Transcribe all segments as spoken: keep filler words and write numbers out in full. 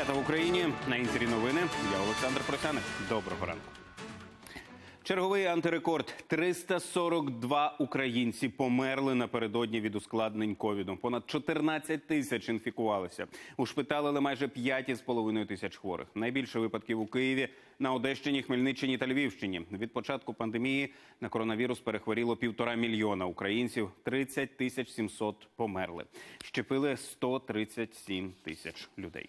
П'ята в Україні. На інтері новини. Я Олександр Просяник. Доброго ранку. Черговий антирекорд. триста сорок два українці померли напередодні від ускладнень ковіду. Понад чотирнадцять тисяч інфікувалися. Ушпиталили майже п'ять із половиною тисяч хворих. Найбільше випадків у Києві, на Одещині, Хмельниччині та Львівщині. Від початку пандемії на коронавірус перехворіло півтора мільйона українців. тридцять тисяч сімсот померли. Щепили сто тридцять сім тисяч людей.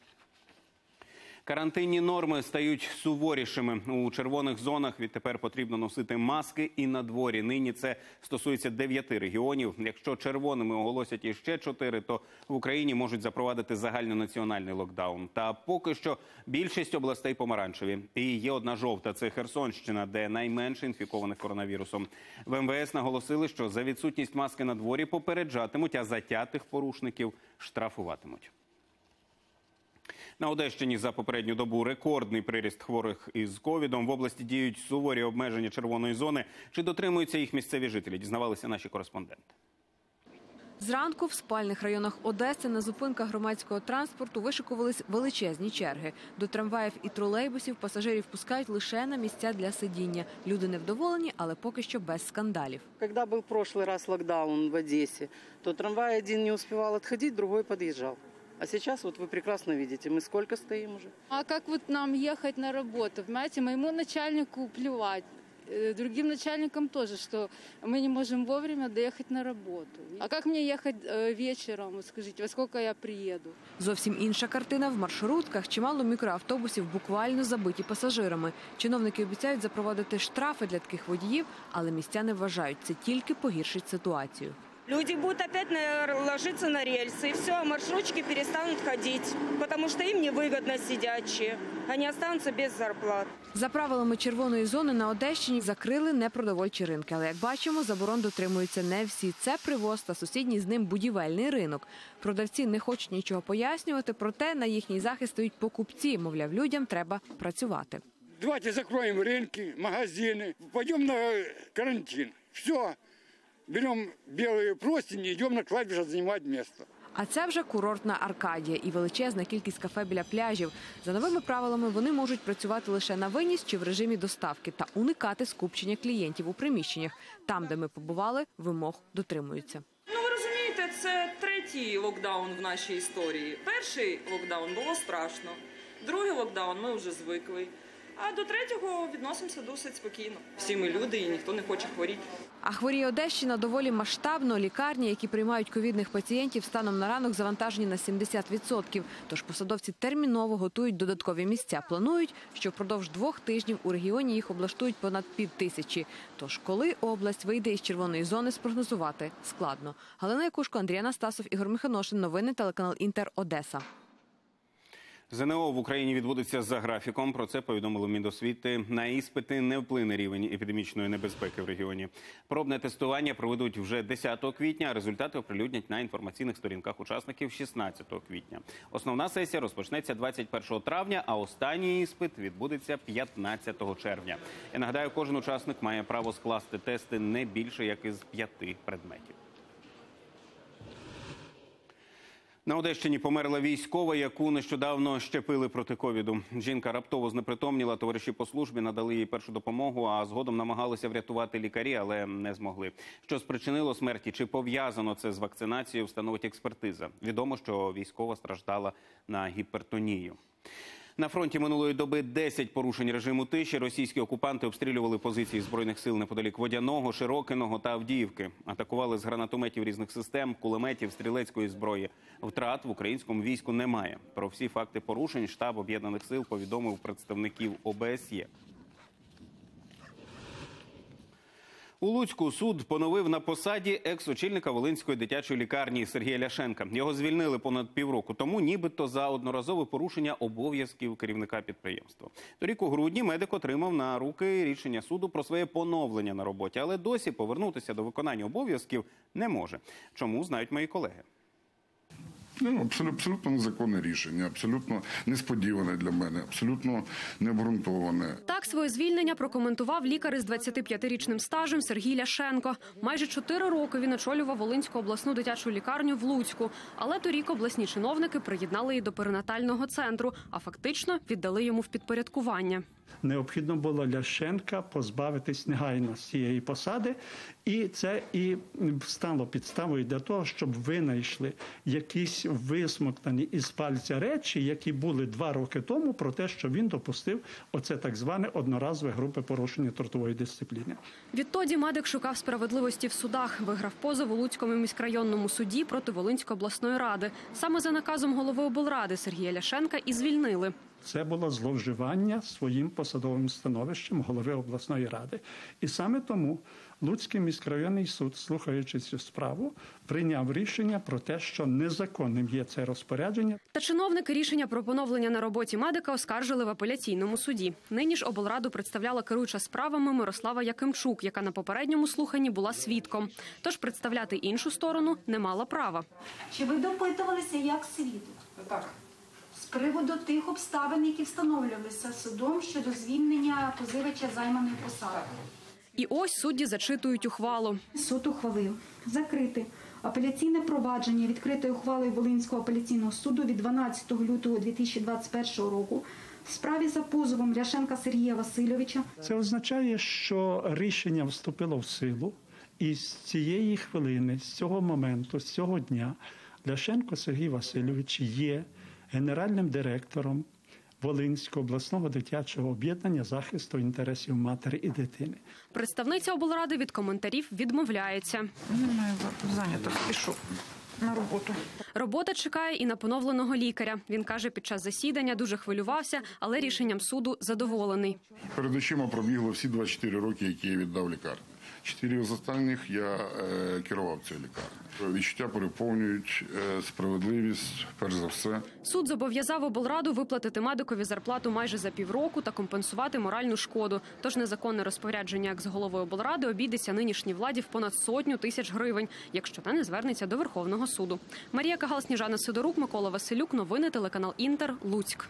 Карантинні норми стають суворішими. У червоних зонах відтепер потрібно носити маски і на дворі. Нині це стосується дев'яти регіонів. Якщо червоними оголосять іще чотири, то в Україні можуть запровадити загальнонаціональний локдаун. Та поки що більшість областей помаранчеві. І є одна жовта – це Херсонщина, де найменше інфікованих коронавірусом. В ем ве ес наголосили, що за відсутність маски на дворі попереджатимуть, а затятих порушників штрафуватимуть. На Одещині за попередню добу рекордний приріст хворих із ковідом. В області діють суворі обмеження червоної зони. Чи дотримуються їх місцеві жителі, дізнавалися наші кореспонденти. Зранку в спальних районах Одеси на зупинках громадського транспорту вишикувались величезні черги. До трамваїв і тролейбусів пасажирів пускають лише на місця для сидіння. Люди невдоволені, але поки що без скандалів. Коли був прошлый раз локдаун в Одесі, то трамвай один не успевал отходить, другой подъезжал. А сейчас вот вы прекрасно видите, мы сколько стоим уже. А как вот нам ехать на работу? Понимаете, моему начальнику плевать, другим начальникам тоже, что мы не можем вовремя доехать на работу. А как мне ехать вечером, вот скажите, во сколько я приеду? Зовсім інша картина в маршрутках. Чимало мікроавтобусів буквально забиті пасажирами. Чиновники обіцяють запровадити штрафи для таких водіїв, але містяни вважають, це тільки погіршить ситуацію. Люди будут опять ложиться на рельсы, и все, маршрутчики перестанут ходить, потому что им невыгодно сидячие. Они останутся без зарплат. За правилами червоної зони на Одещині закрили непродовольчі ринки. Але, як бачимо, заборон дотримуються не всі. Це привоз та сусідній з ним будівельний ринок. Продавці не хочуть нічого пояснювати, проте на їхній захист стоять покупці. Мовляв, людям треба працювати. Давайте закроємо ринки, магазини, пойдемо на карантин. Все. Беремо білі простині, йдемо на кладбище займати місце. А це вже курортна Аркадія і величезна кількість кафе біля пляжів. За новими правилами вони можуть працювати лише на виніс чи в режимі доставки та уникати скупчення клієнтів у приміщеннях. Там, де ми побували, вимог дотримуються. Ну, ви розумієте, це третій локдаун в нашій історії. Перший локдаун було страшно, другий локдаун ми вже звикли. А до третього відносимося досить спокійно. Всі ми люди і ніхто не хоче хворіти. А хворіє Одещина доволі масштабно. Лікарні, які приймають ковідних пацієнтів, станом на ранок завантажені на сімдесят відсотків. Тож посадовці терміново готують додаткові місця. Планують, що впродовж двох тижнів у регіоні їх облаштують понад півтисячі. Тож коли область вийде із червоної зони, спрогнозувати складно. Галина Якушко, Андрій Анастасов, Ігор Миханошин. Новини, телеканал Інтер, Одеса. зе ен о в Україні відбудеться за графіком. Про це повідомили Міносвіти. На іспити не вплине рівень епідемічної небезпеки в регіоні. Пробне тестування проведуть вже десятого квітня, а результати оприлюднять на інформаційних сторінках учасників шістнадцятого квітня. Основна сесія розпочнеться двадцять першого травня, а останній іспит відбудеться п'ятнадцятого червня. Я нагадаю, кожен учасник має право скласти тести не більше, як із п'яти предметів. На Одещині померла військова, яку нещодавно щепили проти ковіду. Жінка раптово знепритомніла, товариші по службі надали їй першу допомогу, а згодом намагалися врятувати лікарі, але не змогли. Що спричинило смерті, чи пов'язано це з вакцинацією, встановить експертиза. Відомо, що військова страждала на гіпертонію. На фронті минулої доби десять порушень режиму тиші. Російські окупанти обстрілювали позиції Збройних сил неподалік Водяного, Широкиного та Авдіївки. Атакували з гранатометів різних систем, кулеметів, стрілецької зброї. Втрат в українському війську немає. Про всі факти порушень штаб Об'єднаних сил повідомив представників о бе ес є. У Луцьку суд поновив на посаді екс-очільника Волинської дитячої лікарні Сергія Ляшенка. Його звільнили понад півроку тому, нібито за одноразове порушення обов'язків керівника підприємства. Торік у грудні медик отримав на руки рішення суду про своє поновлення на роботі, але досі повернутися до виконання обов'язків не може. Чому, знають мої колеги. Ну, абсолютно, абсолютно незаконне рішення, абсолютно несподіване для мене, абсолютно необґрунтоване. Так своє звільнення прокоментував лікар із двадцятип'ятирічним стажем Сергій Ляшенко. Майже чотири роки він очолював Волинську обласну дитячу лікарню в Луцьку. Але торік обласні чиновники приєднали її до перинатального центру, а фактично віддали йому в підпорядкування. Необхідно було Ляшенка позбавитись негайно з цієї посади, і це і стало підставою для того, щоб винайшли якісь висмоктані із пальця речі, які були два роки тому, про те, що він допустив оце так зване одноразове групи порушення трудової дисципліни. Відтоді медик шукав справедливості в судах, виграв позов у Луцькому міськрайонному суді проти Волинської обласної ради. Саме за наказом голови облради Сергія Ляшенка і звільнили. Це було зловживання своїм посадовим становищем голови обласної ради. І саме тому Луцький міськрайонний суд, слухаючи цю справу, прийняв рішення про те, що незаконним є це розпорядження. Та чиновники рішення про поновлення на роботі медика оскаржили в апеляційному суді. Нині ж облраду представляла керуюча справами Мирослава Якимчук, яка на попередньому слуханні була свідком. Тож представляти іншу сторону не мала права. Чи ви допитувалися як свідок? Так. З приводу тих обставин, які встановлювалися судом щодо звільнення позивача займаної посади. І ось судді зачитують ухвалу. Суд ухвалив закрити апеляційне провадження, відкрите ухвалою Волинського апеляційного суду від дванадцятого лютого дві тисячі двадцять першого року в справі за позовом Ляшенка Сергія Васильовича. Це означає, що рішення вступило в силу, і з цієї хвилини, з цього моменту, з цього дня Ляшенко Сергій Васильович є генеральним директором Волинського обласного дитячого об'єднання захисту інтересів матері і дитини. Представниця облради від коментарів відмовляється. Немає зайнято, пишу на роботу. Робота чекає і на поновленого лікаря. Він каже, під час засідання дуже хвилювався, але рішенням суду задоволений. Перед очима пробігло всі двадцять чотири роки, які я віддав лікарні. Чотири з останніх я е, керував цією лікарнею. Відчуття переповнюють, е, справедливість, перш за все. Суд зобов'язав облраду виплатити медикові зарплату майже за півроку та компенсувати моральну шкоду. Тож незаконне розпорядження екс-голови облради обійдеться нинішній владі в понад сотню тисяч гривень, якщо та не звернеться до Верховного суду. Марія Кагал, Сніжана Сидорук, Микола Василюк. Новини телеканал Інтер. Луцьк.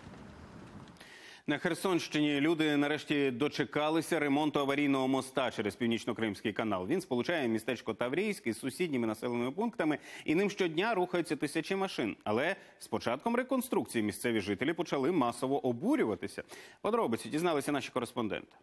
На Херсонщині люди нарешті дочекалися ремонту аварійного моста через Північно-Кримський канал. Він сполучає містечко Таврійськ із сусідніми населеними пунктами, і ним щодня рухаються тисячі машин. Але з початком реконструкції місцеві жителі почали масово обурюватися. Подробиці дізналися наші кореспонденти.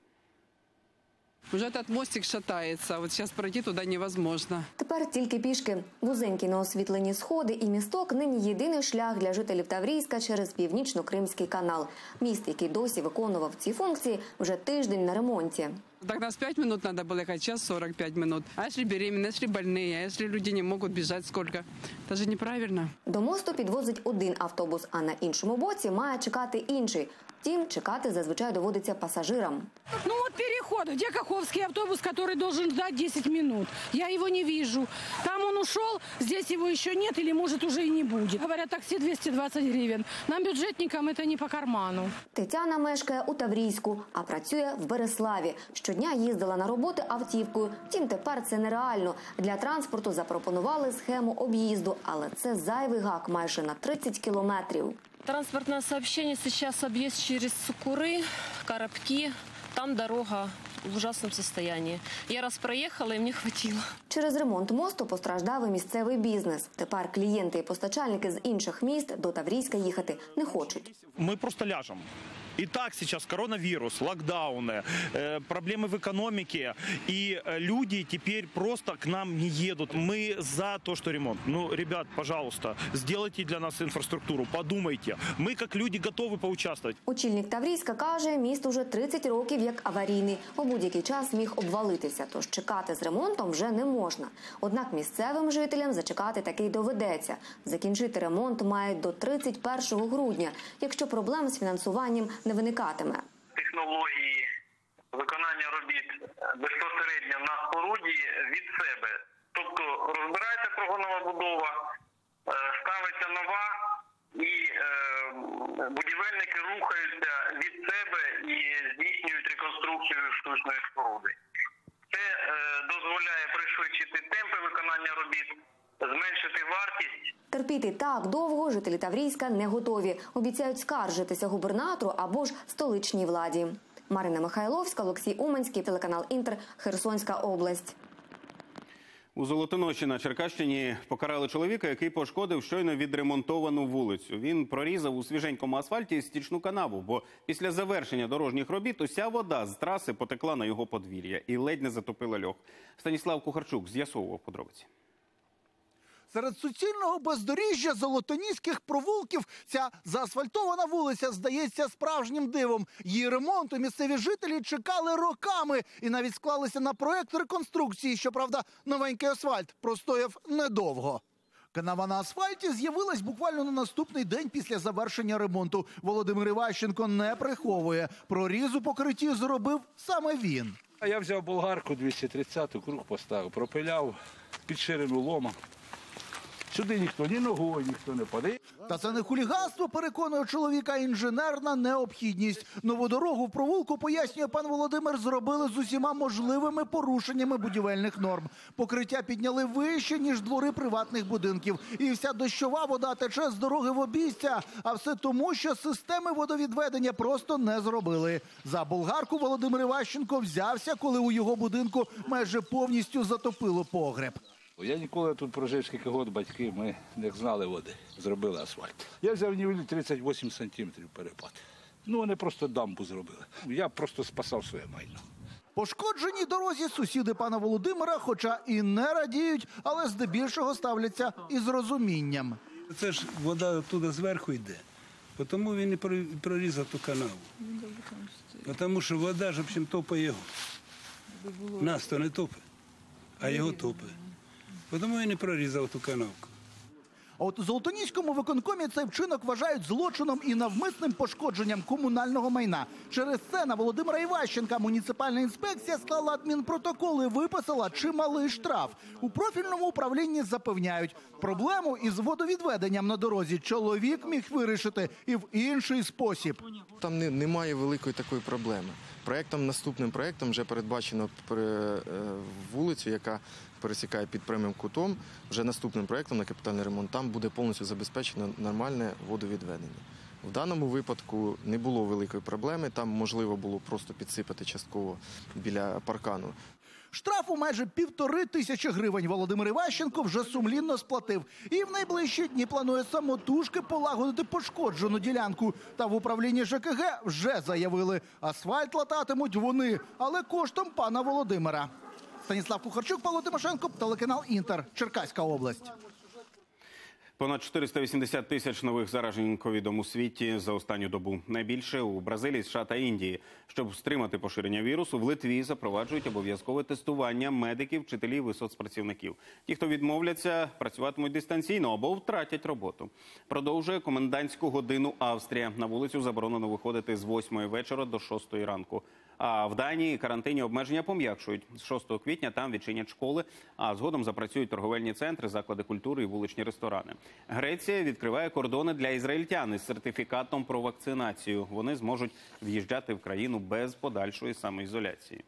Уже этот мостик шатається, от зараз пройти туди невозможно. Тепер тільки пішки. Вузенькі неосвітлені сходи і місток – нині єдиний шлях для жителів Таврійська через Північно-Кримський канал. Міст, який досі виконував ці функції, вже тиждень на ремонті. Так нас пять минут надо было ехать, сейчас сорок пять минут. А если беременные, если больные, а если люди не могут бежать, сколько? Это же неправильно. До мосту підвозить один автобус, а на іншому боці має чекати інший. Втім, чекати зазвичай доводиться пасажирам. Ну вот переход, где Каховский автобус, который должен ждать десять минут. Я его не вижу. Там он ушел, здесь его еще нет или может уже и не будет. Говорят, такси двести двадцать гривен. Нам, бюджетникам, это не по карману. Тетяна мешкає у Таврійську, а працює в Береславі. Щодня їздила на роботи автівкою. Втім, тепер це нереально. Для транспорту запропонували схему об'їзду, але це зайвий гак майже на тридцять кілометрів. Транспортное сообщение сейчас объезд через Сукуры, Коробки. Там дорога в ужасном состоянии. Я раз проехала, и мне хватило. Через ремонт мосту постраждав і місцевий бізнес. Тепер клієнти і постачальники з інших міст до Таврійська їхати не хочуть. Ми просто ляжемо. И так сейчас коронавирус, локдауны, э, проблемы в экономике, и э, люди теперь просто к нам не едут. Мы за то, что ремонт. Ну, ребят, пожалуйста, сделайте для нас инфраструктуру, подумайте. Мы, как люди, готовы поучаствовать. Очільник Таврійська каже, міст уже тридцять років як аварійний. У будь-який час міг обвалитися, тож чекати з ремонтом вже не можна. Однак місцевим жителям зачекати таки доведеться. Закінчити ремонт мають до тридцять першого грудня, якщо проблем з фінансуванням не виникатиме. Технології виконання робіт безпосередньо на споруді від себе. Тобто розбирається прогонова будова, ставиться нова і будівельники рухаються від себе і здійснюють реконструкцію штучної споруди. Це дозволяє пришвидшити темпи виконання робіт зменшити вартість. Терпіти так довго жителі Таврійська не готові. Обіцяють скаржитися губернатору або ж столичній владі. Марина Михайловська, Олексій Уманський, телеканал Інтер, Херсонська область. У Золотоноші на Черкащині покарали чоловіка, який пошкодив щойно відремонтовану вулицю. Він прорізав у свіженькому асфальті стічну канаву, бо після завершення дорожніх робіт уся вода з траси потекла на його подвір'я і ледь не затопила льох. Станіслав Кухарчук з'ясовував подробиці. Серед суцільного бездоріжжя золотоніських провулків ця заасфальтована вулиця здається справжнім дивом. Її ремонту місцеві жителі чекали роками і навіть склалися на проект реконструкції. Щоправда, новенький асфальт простояв недовго. Канава на асфальті з'явилась буквально на наступний день після завершення ремонту. Володимир Іващенко не приховує. Проріз у покритті зробив саме він. Я взяв болгарку двісті тридцяту, круг поставив, пропиляв під ширину лома. Сюди ніхто ні ногою, ніхто не паде. Та це не хуліганство, переконує чоловіка, інженерна необхідність. Нову дорогу в провулку, пояснює пан Володимир, зробили з усіма можливими порушеннями будівельних норм. Покриття підняли вище, ніж двори приватних будинків. І вся дощова вода тече з дороги в обійстя. А все тому, що системи водовідведення просто не зробили. За болгарку Володимир Іващенко взявся, коли у його будинку майже повністю затопило погреб. Я ніколи тут прожив скільки років, батьки, ми не знали води, зробили асфальт. Я взяв нівелі тридцять вісім сантиметрів перепад. Ну, вони просто дамбу зробили. Я просто спасав своє майно. Пошкодженій дорозі сусіди пана Володимира, хоча і не радіють, але здебільшого ставляться із розумінням. Це ж вода туди зверху йде, тому він і прорізав ту канаву. Тому що вода ж, в общем, топить його. Нас то не топить, а його топить. Тому він і прорізав ту канавку. А от у Золотоніському виконкомі цей вчинок вважають злочином і навмисним пошкодженням комунального майна. Через це на Володимира Іващенка муніципальна інспекція склала адмінпротокол і виписала чималий штраф. У профільному управлінні запевняють, проблему із водовідведенням на дорозі чоловік міг вирішити і в інший спосіб. Там не, немає великої такої проблеми. Проектом, наступним проектом вже передбачено вулицю, яка пересікає під прямим кутом. Вже наступним проектом на капітальний ремонт там буде повністю забезпечено нормальне водовідведення. В даному випадку не було великої проблеми, там можливо було просто підсипати частково біля паркану. Штрафу майже півтори тисячі гривень Володимир Іващенко вже сумлінно сплатив. І в найближчі дні планує самотужки полагодити пошкоджену ділянку. Та в управлінні ЖКГ вже заявили, асфальт лататимуть вони, але коштом пана Володимира. Станіслав Кухарчук, Павло Тимошенко, телеканал Інтер, Черкаська область. Понад чотириста вісімдесят тисяч нових заражень ковідом у світі за останню добу. Найбільше у Бразилії, США та Індії. Щоб стримати поширення вірусу, в Литві запроваджують обов'язкове тестування медиків, вчителів і соцпрацівників. Ті, хто відмовляться, працюватимуть дистанційно або втратять роботу. Продовжує комендантську годину Австрія. На вулицю заборонено виходити з восьмої вечора до шостої ранку. А в Данії карантинні обмеження пом'якшують. З шостого квітня там відчинять школи, а згодом запрацюють торговельні центри, заклади культури і вуличні ресторани. Греція відкриває кордони для ізраїльтян із сертифікатом про вакцинацію. Вони зможуть в'їжджати в країну без подальшої самоізоляції.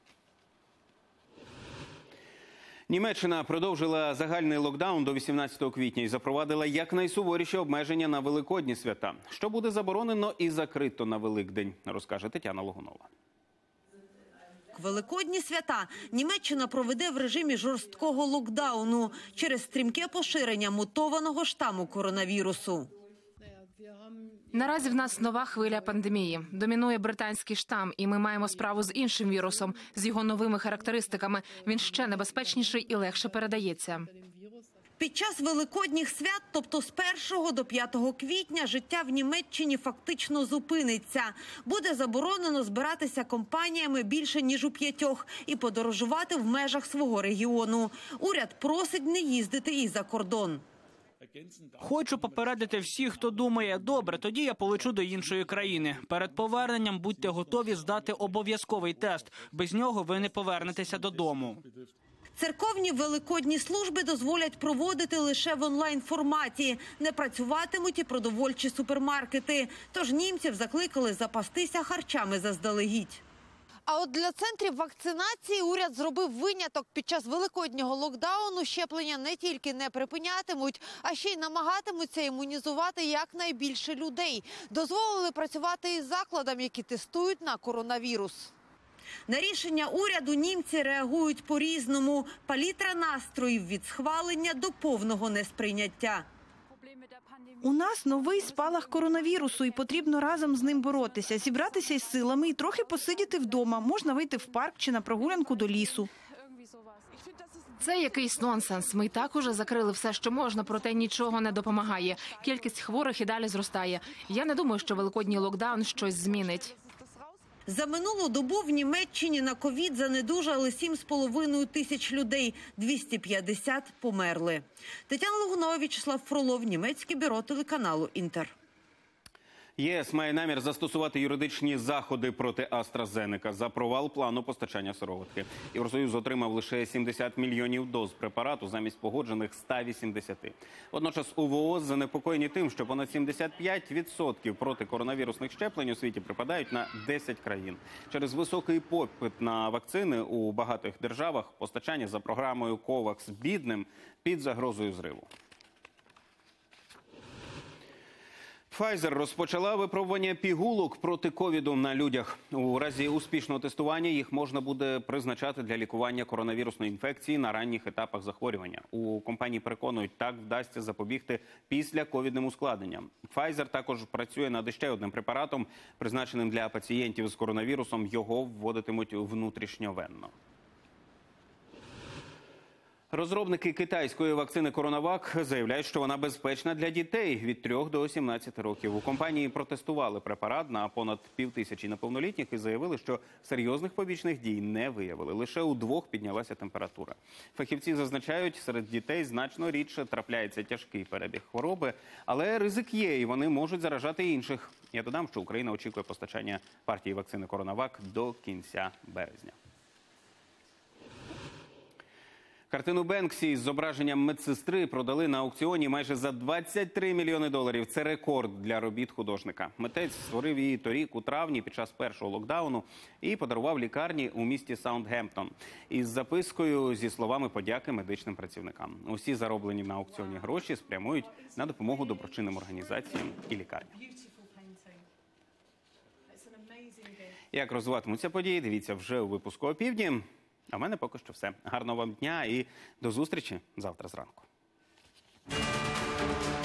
Німеччина продовжила загальний локдаун до вісімнадцятого квітня і запровадила якнайсуворіші обмеження на великодні свята. Що буде заборонено і закрито на Великдень, розкаже Тетяна Логунова. Великодні свята Німеччина проведе в режимі жорсткого локдауну через стрімке поширення мутованого штаму коронавірусу. Наразі в нас нова хвиля пандемії. Домінує британський штам, і ми маємо справу з іншим вірусом, з його новими характеристиками. Він ще небезпечніший і легше передається. Під час великодніх свят, тобто з першого до п'ятого квітня, життя в Німеччині фактично зупиниться. Буде заборонено збиратися компаніями більше, ніж у п'ятьох, і подорожувати в межах свого регіону. Уряд просить не їздити і за кордон. Хочу попередити всіх, хто думає, добре, тоді я полечу до іншої країни. Перед поверненням будьте готові здати обов'язковий тест. Без нього ви не повернетеся додому. Церковні великодні служби дозволять проводити лише в онлайн-форматі. Не працюватимуть і продовольчі супермаркети. Тож німців закликали запастися харчами заздалегідь. А от для центрів вакцинації уряд зробив виняток. Під час великоднього локдауну щеплення не тільки не припинятимуть, а ще й намагатимуться імунізувати якнайбільше людей. Дозволили працювати із закладам, які тестують на коронавірус. На рішення уряду німці реагують по-різному. Палітра настроїв від схвалення до повного несприйняття. У нас новий спалах коронавірусу і потрібно разом з ним боротися, зібратися із силами і трохи посидіти вдома. Можна вийти в парк чи на прогулянку до лісу. Це якийсь нонсенс. Ми і так уже закрили все, що можна, проте нічого не допомагає. Кількість хворих і далі зростає. Я не думаю, що великодній локдаун щось змінить. За минулу добу в Німеччині на ковід занедужали сім з половиною тисяч людей, двісті п'ятдесят померли. Тетяна Логунова, В'ячеслав Фролов, німецьке бюро телеканалу «Інтер». ЄС має намір застосувати юридичні заходи проти AstraZeneca за провал плану постачання сироватки. Євросоюз отримав лише сімдесят мільйонів доз препарату замість погоджених ста вісімдесяти. Водночас у ВООЗ занепокоєні тим, що понад сімдесят п'ять відсотків протикоронавірусних щеплень у світі припадають на десять країн. Через високий попит на вакцини у багатих державах постачання за програмою ковакс бідним під загрозою зриву. Pfizer розпочала випробування пігулок проти ковіду на людях. У разі успішного тестування їх можна буде призначати для лікування коронавірусної інфекції на ранніх етапах захворювання. У компанії переконують, так вдасться запобігти післяковідним ускладненням. Pfizer також працює над ще одним препаратом, призначеним для пацієнтів з коронавірусом. Його вводитимуть внутрішньовенно. Розробники китайської вакцини «Коронавак» заявляють, що вона безпечна для дітей від трьох до сімнадцяти років. У компанії протестували препарат на понад півтисячі неповнолітніх і заявили, що серйозних побічних дій не виявили. Лише у двох піднялася температура. Фахівці зазначають, серед дітей значно рідше трапляється тяжкий перебіг хвороби, але ризик є і вони можуть заражати інших. Я додам, що Україна очікує постачання партії вакцини «Коронавак» до кінця березня. Картину Бенксі з зображенням медсестри продали на аукціоні майже за двадцять три мільйони доларів. Це рекорд для робіт художника. Митець створив її торік у травні під час першого локдауну і подарував лікарні у місті Саундгемптон із запискою зі словами подяки медичним працівникам. Усі зароблені на аукціоні гроші спрямують на допомогу доброчинним організаціям і лікарням. Як розвиватимуться події, дивіться вже у випуску «Опівдні». А в мене поки що все. Гарного вам дня і до зустрічі завтра зранку.